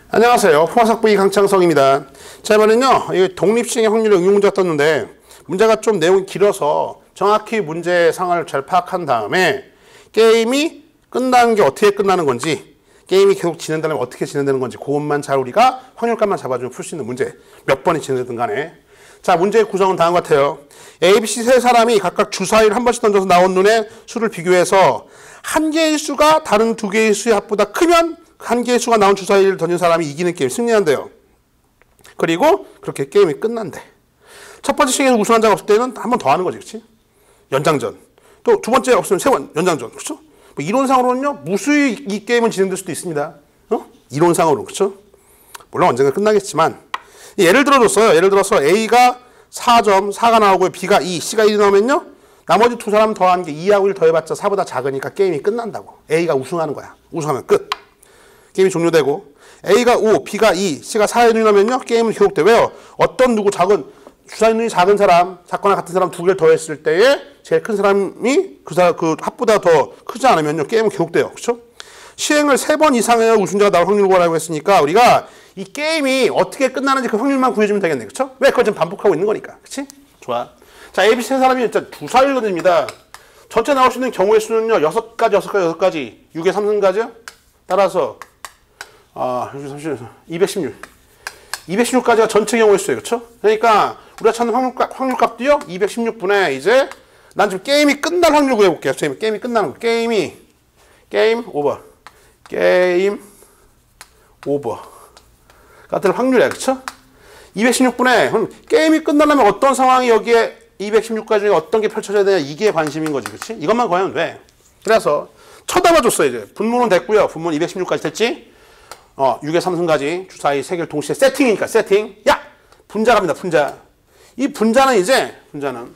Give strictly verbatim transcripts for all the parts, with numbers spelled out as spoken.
안녕하세요. 포화석부의 강창성입니다. 자, 이번엔요, 이 독립시행의 확률의 응용 문제가 떴는데, 문제가 좀 내용이 길어서 정확히 문제 상황을 잘 파악한 다음에 게임이 끝나는 게 어떻게 끝나는 건지, 게임이 계속 진행되면 어떻게 진행되는 건지, 그것만 잘 우리가 확률값만 잡아주면 풀 수 있는 문제. 몇 번이 진행되든 간에. 자, 문제의 구성은 다음과 같아요. A, B, C 세 사람이 각각 주사위를 한 번씩 던져서 나온 눈에 수를 비교해서 한 개의 수가 다른 두 개의 수의 합보다 크면 한 개의 수가 나온 주사위를 던진 사람이 이기는 게임, 승리한대요. 그리고 그렇게 게임이 끝난대. 첫 번째 시행에서 우승한 자가 없을 때는 한 번 더 하는 거지, 그렇지? 연장전. 또 두 번째 없으면 세 번 연장전, 그렇죠? 뭐 이론상으로는요, 무수히 이 게임은 진행될 수도 있습니다. 어? 이론상으로, 그렇죠? 물론 언젠가 끝나겠지만, 예를 들어줬어요. 예를 들어서 A가 사 점, 사가 나오고 B가 이, C가 일이 나오면요, 나머지 두 사람 더한 게 이하고 일 더해봤자 사보다 작으니까 게임이 끝난다고. A가 우승하는 거야. 우승하면 끝. 게임이 종료되고, A가 오, B가 이, C가 사에 눈이면요, 게임은 계속돼. 왜요? 어떤 누구 작은, 주사위 눈이 작은 사람, 작거나 같은 사람 두 개를 더했을 때에 제일 큰 사람이 그 사람, 그 합보다 더 크지 않으면요, 게임은 계속돼요. 그쵸? 시행을 세 번 이상해야 우승자가 나올 확률을 구하라고 했으니까, 우리가 이 게임이 어떻게 끝나는지 그 확률만 구해주면 되겠네. 그쵸? 왜? 그걸 지금 반복하고 있는 거니까. 그치? 좋아. 자, A, B, C 세 사람이 진짜 주사위를 던집니다. 전체 나올 수 있는 경우의 수는요, 여섯 가지, 여섯 가지, 여섯 가지. 육의 삼 승가죠? 따라서, 아, 이백십육. 이백십육까지가 전체 경우의 수예요. 그쵸? 그러니까, 우리가 찾는 확률값, 확률값도요, 이백십육 분에 이제, 난 지금 게임이 끝날 확률 구해볼게요. 선생님, 게임이 끝나는 거. 게임이, 게임 오버. 게임 오버. 같은 확률이야. 그쵸? 이백십육 분에, 그럼 게임이 끝나려면 어떤 상황이 여기에 이백십육 가지 중에 어떤 게 펼쳐져야 되냐, 이게 관심인 거지. 그치? 이것만 구하면 돼. 그래서, 쳐다봐 줬어, 이제. 분모는 됐고요. 분모는 이백십육까지 됐지? 어, 육의 삼 승까지 주사위 세 개를 동시에 세팅이니까 세팅. 야! 분자 갑니다. 분자. 이 분자는 이제 분자는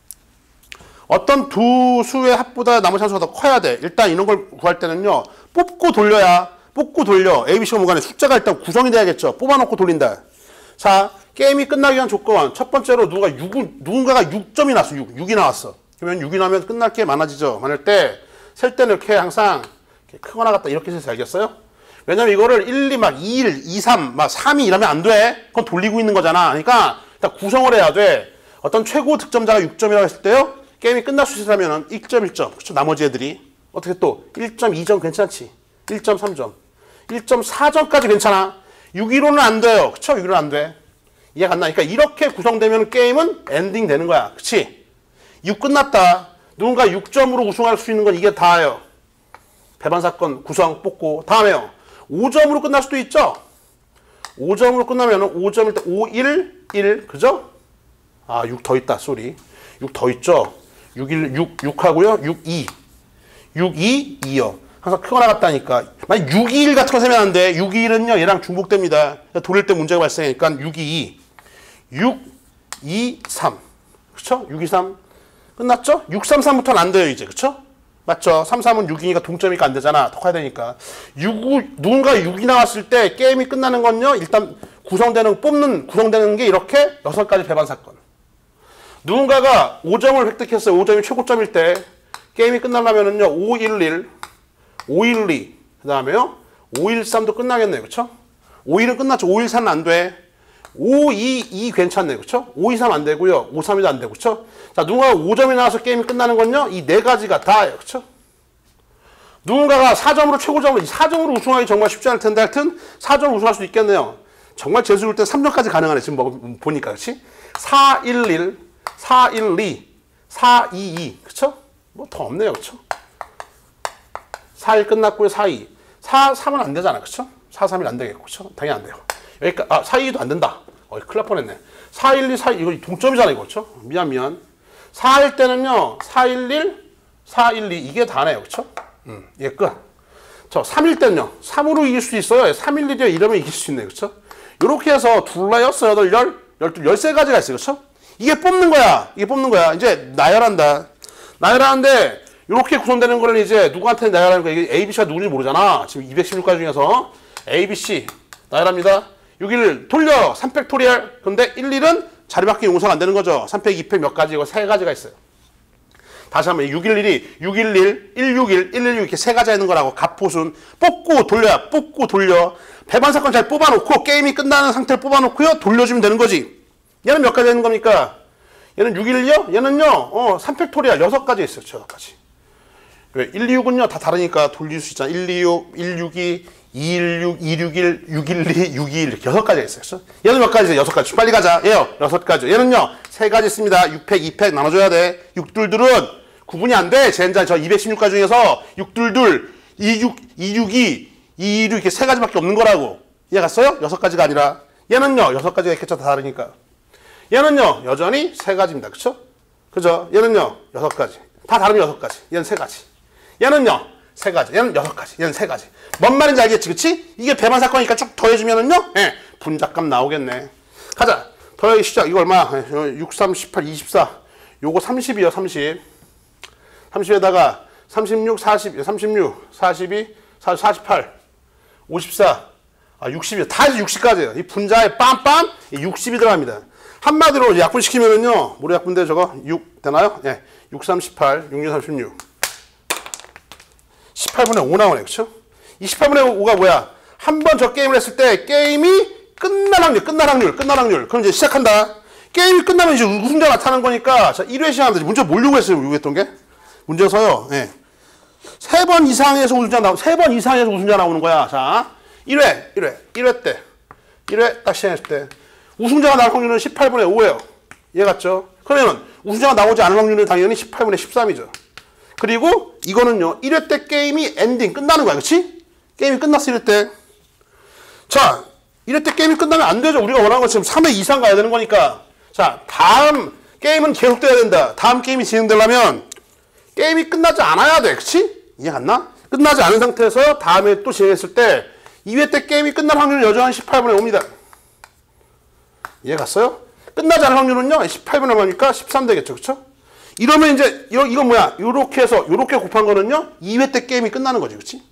어떤 두 수의 합보다 나머지 한 수가 더 커야 돼. 일단 이런 걸 구할 때는요. 뽑고 돌려야 뽑고 돌려. A, B, C가 뭐간에 숫자가 일단 구성이 돼야겠죠. 뽑아놓고 돌린다. 자, 게임이 끝나기 위한 조건. 첫 번째로 누가 육, 누군가가 육 점이 나왔어. 육, 육이 나왔어. 그러면 육이 나오면 끝날 게 많아지죠. 많을 때 셀 때는 이렇게 항상 이렇게 크거나 같다 이렇게 해서 알겠어요? 왜냐면 이거를 일, 이, 막 이, 일, 이, 삼, 막 삼, 이 이러면 안 돼. 그건 돌리고 있는 거잖아. 그러니까 일단 구성을 해야 돼. 어떤 최고 득점자가 육 점이라고 했을 때요. 게임이 끝날 수 있으면 일 점, 일 점. 그렇죠? 나머지 애들이. 어떻게 또 일 점, 이 점 괜찮지? 일 점, 삼 점. 일 점 사 점까지 괜찮아. 육 위로는 안 돼요. 그쵸? 육 위로는 안 돼. 이해가 안 나니까 이렇게 구성되면 게임은 엔딩 되는 거야. 그치? 육 끝났다. 누군가 육 점으로 우승할 수 있는 건 이게 다예요. 배반사건 구성 뽑고. 다음에요. 오 점으로 끝날 수도 있죠? 오 점으로 끝나면 오 점일 때 오, 일, 일. 그죠? 아, 육 더 있다. 쏘리. 육 더 있죠? 육, 일, 육, 육 하고요. 육, 이. 육, 이, 이요. 항상 크거나 같다니까. 만약 육, 이, 일 같은 거 세면 안 돼. 육, 이, 일은요, 얘랑 중복됩니다. 돌릴 때 문제가 발생하니까 육, 이, 이. 육, 이, 삼. 그쵸? 육, 이, 삼. 끝났죠? 육, 삼, 삼부터는 안 돼요, 이제. 그쵸? 맞죠? 삼, 삼은 육, 이니까 동점이니까 안 되잖아. 더 커야 되니까. 육, 누군가 육이 나왔을 때 게임이 끝나는 건요, 일단 구성되는, 뽑는, 구성되는 게 이렇게 여섯 가지 배반 사건. 누군가가 오 점을 획득했어요. 오 점이 최고점일 때 게임이 끝나려면은요, 오, 일, 일, 오, 일, 이, 그 다음에요, 오, 일, 삼도 끝나겠네요. 그쵸? 오, 일은 끝났죠. 오, 일, 삼은 안 돼. 오, 이, 이 괜찮네요. 그쵸? 오, 이, 삼 안 되고요. 오, 삼도 안 되고. 그쵸? 자, 누군가가 오 점이 나와서 게임이 끝나는 건요, 이 네 가지가 다예요. 그쵸? 누군가가 사 점으로 최고점으로, 사 점으로 우승하기 정말 쉽지 않을 텐데, 하여튼 사 점 우승할 수도 있겠네요. 정말 재수일 때 삼 점까지 가능하네. 지금 뭐, 보니까. 그치? 사, 일, 일, 사, 일, 이, 사, 이, 이. 그쵸? 뭐 더 없네요. 그쵸? 사, 일 끝났고요. 사, 이. 사, 삼은 안 되잖아. 그쵸? 사, 삼, 일 안 되겠고. 그쵸? 당연히 안 돼요. 여기까지, 아, 사, 이도 안 된다. 어이, 큰일 날 뻔했네. 사, 일, 이, 사, 이, 이거 동점이잖아, 이거. 그쵸? 미안, 미안. 사일 때는요, 사, 일, 일, 사, 일, 이. 이게 다네요. 그쵸? 음, 이게 끝. 저, 삼일 때는요, 삼으로 이길 수 있어요. 삼, 일, 일이요. 이러면 이길 수 있네요. 그쵸? 요렇게 해서 둘러, 여섯, 여덟, 열, 열두, 열세 가지가 있어요. 그쵸? 이게 뽑는 거야. 이게 뽑는 거야. 이제 나열한다. 나열하는데, 요렇게 구성되는 거를 이제 누구한테 나열하는 거야. 이게 A, B, C가 누군지 모르잖아. 지금 이백십육 가지 중에서 A, B, C 나열합니다. 여기를 돌려. 삼 팩토리얼. 근데 일, 일은 자리 바뀌기 용서가 안 되는 거죠. 삼 팩, 이 팩 몇 가지, 이거 세 가지가 있어요. 다시 한번 육일일이 육일일, 일육일, 일일육 이렇게 세 가지 있는 거라고. 갑포순 뽑고 돌려, 뽑고 돌려. 배반 사건 잘 뽑아놓고 게임이 끝나는 상태를 뽑아놓고요. 돌려주면 되는 거지. 얘는 몇 가지 있는 겁니까? 얘는 육일이요? 얘는요, 어, 삼팩토리알 여섯 가지 있어요. 여섯 가지. 왜? 일이육은요, 다 다르니까 돌릴 수 있잖아. 일이육, 일육이, 이일육, 이육일, 육일이, 육이일 이렇게 여섯 가지가 있어요. 얘는 몇 가지 있어요? 여섯 가지. 빨리 가자. 얘요. 여섯 가지. 얘는요, 세 가지 있습니다. 육 팩, 이 팩 나눠줘야 돼. 육둘둘은 구분이 안 돼. 젠자 저 이백십육 가지 중에서 육둘둘, 이육, 이육이, 이일육 이렇게 세 가지밖에 없는 거라고. 이해 갔어요? 여섯 가지가 아니라. 얘는요, 여섯 가지가 있겠죠. 다 다르니까. 얘는요, 여전히 세 가지입니다. 그쵸? 그죠? 얘는요, 여섯 가지. 다 다르면 여섯 가지. 얘는 세 가지. 얘는요, 세 가지. 얘는 여섯 가지. 얘는 세 가지. 뭔 말인지 알겠지? 그치? 이게 배반 사건이니까 쭉 더해주면은요, 예, 분자값 나오겠네. 가자. 더하기 시작. 이거 얼마? 육, 삼, 십팔, 이십사. 요거 삼십이요, 삼십. 삼십에다가 삼십육, 사십, 삼십육, 사십이, 사십팔, 오십사, 아, 육십이요. 다 육십까지예요. 이 분자에 빰빰 육십이 들어갑니다. 한마디로 약분시키면은요, 모래 약분대 저거 육 되나요? 예. 육, 삼, 십팔, 육, 육, 삼십육. 십팔분의 오 나오네. 그쵸? 이 십팔분의 오가 뭐야? 한 번 저 게임을 했을 때 게임이 끝날 확률, 끝날 확률, 끝날 확률. 그럼 이제 시작한다. 게임이 끝나면 이제 우승자 나타나는 거니까. 자, 일 회 시간인데 문제 모르고 했어요. 요구했던 게. 문제서요. 예. 세 번 이상에서 우승자 나오, 세 번 이상에서 우승자 나오는 거야. 자, 일 회, 일 회, 일 회 때. 일 회 딱 시작했을 때. 우승자가 나올 확률은 십팔분의 오예요. 이해 갔죠? 그러면 우승자가 나오지 않을 확률은 당연히 십팔분의 십삼이죠. 그리고 이거는요, 일 회 때 게임이 엔딩, 끝나는 거야. 그치? 게임이 끝났어, 일 회 때. 자, 일 회 때 게임이 끝나면 안 되죠. 우리가 원하는 건 지금 삼 회 이상 가야 되는 거니까. 자, 다음 게임은 계속돼야 된다. 다음 게임이 진행되려면 게임이 끝나지 않아야 돼. 그치? 이해 갔나? 끝나지 않은 상태에서 다음에 또 진행했을 때 이 회 때 게임이 끝날 확률은 여전히 십팔분의 오입니다. 이해 갔어요? 끝나지 않을 확률은요, 십팔분의 오니까 십삼 되겠죠. 그쵸? 이러면 이제, 이거, 이건 뭐야? 요렇게 해서, 요렇게 곱한 거는요, 이 회 때 게임이 끝나는 거지. 그치?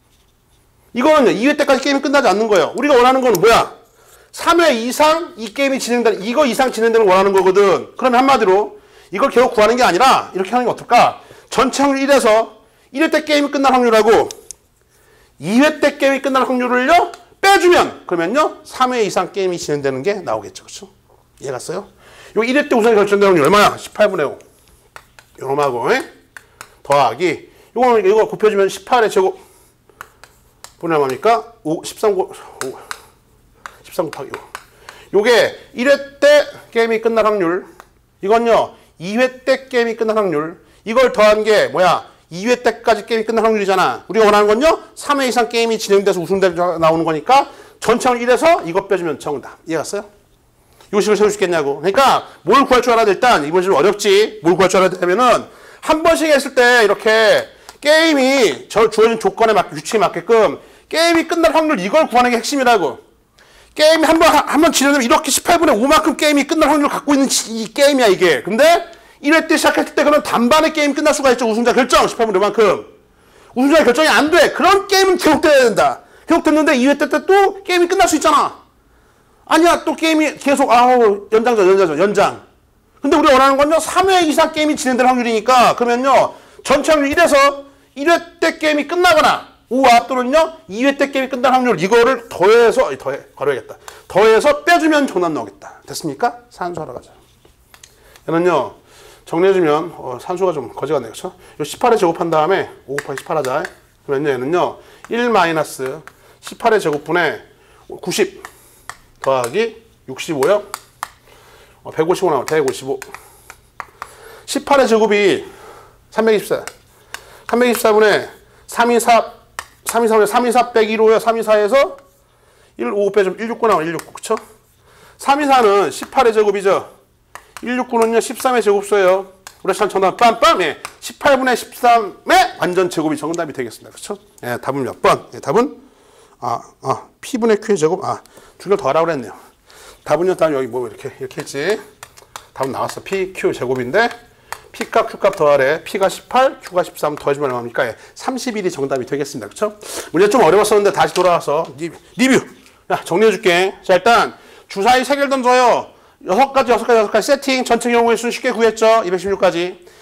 이거는요, 이 회 때까지 게임이 끝나지 않는 거예요. 우리가 원하는 건 뭐야? 삼 회 이상 이 게임이 진행되는, 이거 이상 진행되는 걸 원하는 거거든. 그러면 한마디로, 이걸 결국 구하는 게 아니라, 이렇게 하는 게 어떨까? 전체 확률 일에서 일 회 때 게임이 끝날 확률하고, 이 회 때 게임이 끝날 확률을요, 빼주면, 그러면요, 삼 회 이상 게임이 진행되는 게 나오겠죠. 그쵸? 이해 갔어요? 요 일 회 때 우승이 결정되는 확률 얼마야? 십팔분의 오. 요놈하고, 에? 더하기. 요거, 이거 곱해주면 십팔의 제곱. 분의 얼마입니까? 오, 십삼, 오, 십삼 곱하기 오. 요게 일 회 때 게임이 끝날 확률. 이건요, 이 회 때 게임이 끝날 확률. 이걸 더한 게 뭐야? 이 회 때까지 게임이 끝날 확률이잖아. 우리가 원하는 건요, 삼 회 이상 게임이 진행돼서 우승자가 나오는 거니까 전체 확률 일에서 이것 빼주면 정답. 이해 갔어요? 요 식을 세울 수 있겠냐고. 그러니까 뭘 구할 줄 알아야 돼. 일단 이번 좀 어렵지. 뭘 구할 줄 알아야 되면은 한 번씩 했을 때 이렇게 게임이 저 주어진 조건에 맞게, 규칙에 맞게끔 게임이 끝날 확률 이걸 구하는 게 핵심이라고. 게임이 한 번, 한 번 진행되면 이렇게 십팔분의 오만큼 게임이 끝날 확률을 갖고 있는 이 게임이야, 이게. 근데 일 회 때 시작했을 때 그러면 단반의 게임 끝날 수가 있죠. 우승자 결정. 십팔분의 오만큼. 우승자 결정이 안 돼. 그런 게임은 계속돼야 된다. 계속됐는데 이 회 때 또 게임이 끝날 수 있잖아. 아니야, 또 게임이 계속, 아우, 연장전, 연장전, 연장. 근데 우리가 원하는 건요, 삼 회 이상 게임이 진행될 확률이니까, 그러면요, 전체 확률 일에서 일 회 때 게임이 끝나거나, 오와 또는요, 이 회 때 게임이 끝날 확률, 이거를 더해서, 더해, 걸어야겠다. 더해서 빼주면 정답 나오겠다. 됐습니까? 산수하러 가자. 얘는요, 정리해주면, 어, 산수가 좀 거지 같네, 그쵸? 요 십팔에 제곱한 다음에, 오 곱하기 십팔 하자. 그러면요, 얘는요, 일 마이너스 십팔의 제곱분에 구십. 더하기 육십오요. 어, 백오십오 나오면 백오십오. 십팔의 제곱이 삼백이십사. 삼백이십사분의 삼이사, 삼이사분의 삼이사 빼기 일오요. 삼이사에서 일, 오 빼주면 일육구 나오면 일육구. 그쵸? 삼이사는 십팔의 제곱이죠. 일육구는요, 십삼의 제곱수예요. 우리 시간 정답 빰빰. 예. 십팔분의 십삼의 완전 제곱이 정답이 되겠습니다. 그쵸? 예, 답은 몇 번? 예, 답은 아, 아, P분의 Q의 제곱. 아, 두 개를 더하라고 그랬네요. 답은요, 다음 여기 뭐 이렇게, 이렇게 했지. 답은 나왔어. P, Q 제곱인데, P값, Q값 더하래. P가 십팔, Q가 십삼 더해주면 얼마입니까? 예, 삼십일이 정답이 되겠습니다. 그쵸? 문제 좀 어려웠었는데, 다시 돌아와서 리뷰. 리뷰. 야, 정리해줄게. 자, 일단, 주사위 세 개를 던져요. 여섯 가지, 여섯 가지, 여섯 가지 세팅. 전체 경우의 수 쉽게 구했죠. 이백십육까지.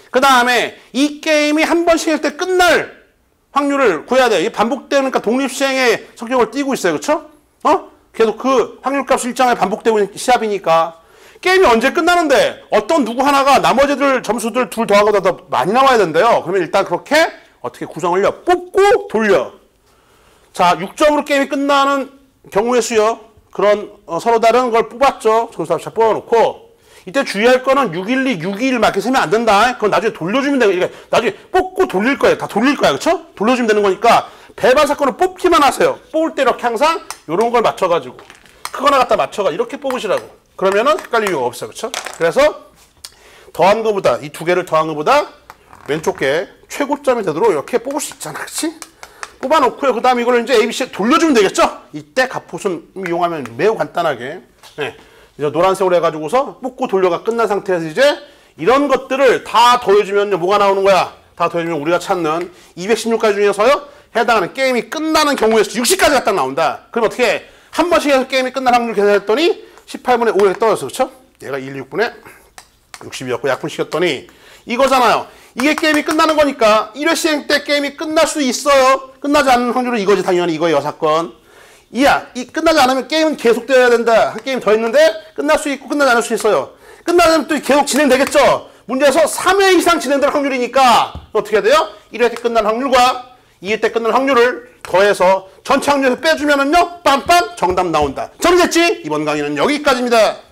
그 다음에 이 게임이 한 번씩 할 때 끝날 확률을 구해야 돼. 이게 반복되는, 그러니까 독립시행의 성격을 띠고 있어요. 그쵸? 어? 계속 그 확률값 일정에 반복되고 있는 시합이니까. 게임이 언제 끝나는데 어떤 누구 하나가 나머지들 점수들 둘 더하고도 더 많이 나와야 된대요. 그러면 일단 그렇게 어떻게 구성을요? 뽑고 돌려. 자, 육 점으로 게임이 끝나는 경우의 수요. 그런 어, 서로 다른 걸 뽑았죠. 점수합차 뽑아놓고. 이때 주의할 거는 육백십이, 육백이십일 맞게 세면 안 된다. 그건 나중에 돌려주면 돼. 그러니까 나중에 뽑고 돌릴 거예요. 다 돌릴 거야. 그쵸? 돌려주면 되는 거니까 배반 사건을 뽑기만 하세요. 뽑을 때 이렇게 항상 이런 걸 맞춰가지고 크거나 갖다 맞춰가 이렇게 뽑으시라고. 그러면은 헷갈릴 이유가 없어요. 그쵸? 그래서 더한 것보다, 이 두 개를 더한 것보다 왼쪽 게 최고점이 되도록 이렇게 뽑을 수 있잖아. 그치? 뽑아놓고요. 그 다음에 이걸 이제 에이비씨 돌려주면 되겠죠? 이때 갑옷은 이용하면 매우 간단하게. 네. 이제 노란색으로 해가지고서 뽑고 돌려가 끝난 상태에서 이제 이런 것들을 다 더해주면 뭐가 나오는 거야? 다 더해주면 우리가 찾는 이백십육 가지 중에서요. 해당하는 게임이 끝나는 경우에서 육십까지가 딱 나온다. 그럼 어떻게 한 번씩 해서 게임이 끝날 확률 계산했더니 십팔분의 오 이렇게 떨어졌어. 그쵸? 얘가 백십육분의 육십이었고 약분시켰더니 이거잖아요. 이게 게임이 끝나는 거니까 일 회 시행 때 게임이 끝날 수 있어요. 끝나지 않는 확률은 이거지. 당연히 이거예요. 사건. 이야, 이 끝나지 않으면 게임은 계속되어야 된다. 한 게임 더 있는데 끝날 수 있고 끝나지 않을 수 있어요. 끝나면 또 계속 진행되겠죠. 문제에서 삼 회 이상 진행될 확률이니까 어떻게 해야 돼요? 일 회 때 끝난 확률과 이 회 때 끝난 확률을 더해서 전체 확률에서 빼주면은요, 빰빰 정답 나온다. 정리됐지? 이번 강의는 여기까지입니다.